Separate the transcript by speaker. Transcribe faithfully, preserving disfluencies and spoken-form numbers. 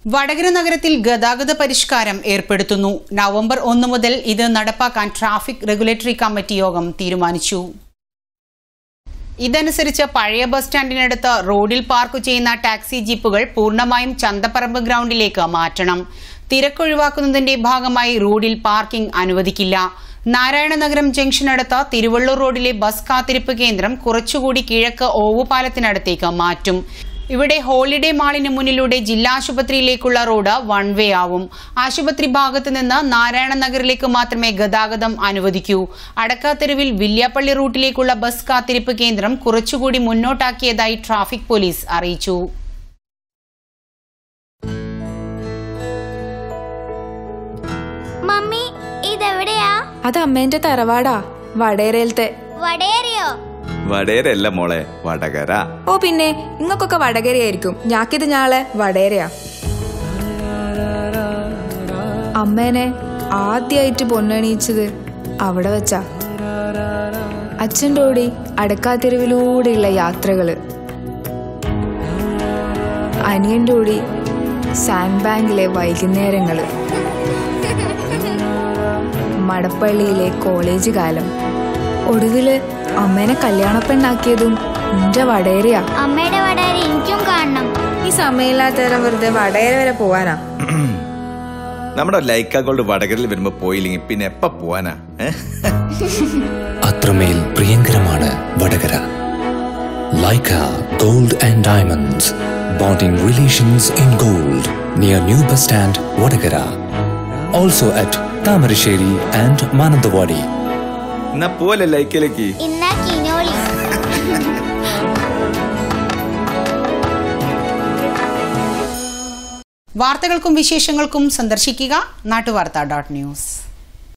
Speaker 1: വടകര നഗരത്തിൽ ഗതാഗത പരിഷ്കാരം ഏർപ്പെടുത്തുന്നു. നവംബർ ഒന്ന് മുതൽ ഇത് നടപ്പാക്കാൻ ട്രാഫിക് റെഗുലേറ്ററി കമ്മിറ്റി യോഗം തീരുമാനിച്ചു. ഇതനുസരിച്ച് പഴയ ബസ് സ്റ്റാൻഡിനടുത്ത് റോഡിൽ പാർക്ക് ചെയ്യുന്ന ടാക്സി ജീപ്പുകൾ പൂർണ്ണമായും ചന്തപ്പറമ്പ് ഗ്രൗണ്ടിലേക്ക് മാറ്റണം. തിരക്കൊഴിവാക്കുന്നതിന്റെ ഭാഗമായി റോഡിൽ പാർക്കിംഗ് അനുവദിക്കില്ല. നാരായണനഗരം ജംഗ്ഷനടുത്ത് തിരുവള്ളൂർ റോഡിലെ ബസ് കാത്തിരിപ്പ് കേന്ദ്രം കുറച്ചുകൂടി കിഴക്ക് ഓവുപാലത്തിനടുത്തേക്ക് മാറ്റും. ഇവിടെ ഹോളിഡേ മാളിന് മുന്നിലൂടെ ജില്ലാ ആശുപത്രിയിലേക്കുള്ള റോഡ് വൺ വേ ആവും. ആശുപത്രി ഭാഗത്ത് നിന്ന് നാരായണ നഗറിലേക്ക് മാത്രമേ ഗതാഗതം അനുവദിക്കൂ. അടക്കാത്തെരുവിൽ വില്യാപ്പള്ളി റൂട്ടിലേക്കുള്ള ബസ് കാത്തിരിപ്പ് കേന്ദ്രം കുറച്ചുകൂടി മുന്നോട്ടാക്കിയതായി ട്രാഫിക് പോലീസ് അറിയിച്ചു.
Speaker 2: മമ്മി, ഇതെവിടെയാ?
Speaker 3: അത് അമ്മേന്റെ തറവാടാ, വടേരയിലത്തെ.
Speaker 2: വടേരയോ?
Speaker 4: വടേരല്ല മോളെ, വടകര.
Speaker 3: ഓ പിന്നെ, നിങ്ങൾക്കൊക്കെ വടകരയായിരിക്കും. ഞാക്കിത് ഞാളെ വടേരയാ. അമ്മേനെ ആദ്യമായിട്ട് പൊന്നണിയിച്ചത് അവിടെ വെച്ചാ. അച്ഛൻ്റെ ഓടി അടക്കാത്തെരുവിലൂടെയുള്ള യാത്രകള്, അനിയൻ്റെ ഓടി സാൻഡ് ബാങ്കിലെ വൈകുന്നേരങ്ങള്, മടപ്പള്ളിയിലെ കോളേജ് കാലം, ഒടുവില് അമ്മേനെ കല്യാണപ്പെണ്ണാക്കിയതും എന്റെ വടേരയാ.
Speaker 2: അമ്മയുടെ വടേര എനിക്കും കാണണം.
Speaker 3: ഈ സമയമില്ലാത്തരം വെറുതെ വടേര വരെ പോവാനാ?
Speaker 4: നമ്മുടെ ലൈക്ക ഗോൾഡ് വടകരയിൽ വരുമ്പോ പോയില്ലെങ്കിൽ പിന്നെ എപ്പ പോവാനാ?
Speaker 5: അത്രമേൽ പ്രിയങ്കരമാണ് Vadakara. Laika gold and diamonds, bonding relations in gold, near New Bus Stand, Vadakara. Also at Thamarassery and Mananthavady.
Speaker 4: എന്നാ പോലെ ലൈക്കിലേക്ക്.
Speaker 1: വാർത്തകൾക്കും വിശേഷങ്ങൾക്കും സന്ദർശിക്കുക നാട്ടുവാർത്ത ഡോട്ട് ന്യൂസ്.